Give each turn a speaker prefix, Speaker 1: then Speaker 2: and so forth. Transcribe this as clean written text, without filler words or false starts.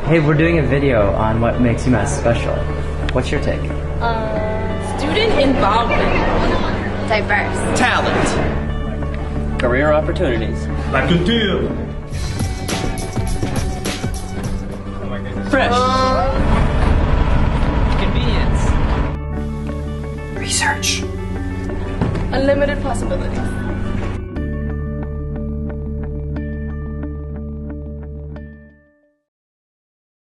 Speaker 1: Hey, we're doing a video on what makes UMass special. What's your take?
Speaker 2: Student involvement.
Speaker 3: Diverse.
Speaker 4: Talent. Career opportunities.
Speaker 5: La culture.
Speaker 4: Fresh.
Speaker 5: Convenience.
Speaker 4: Research.
Speaker 2: Unlimited possibilities.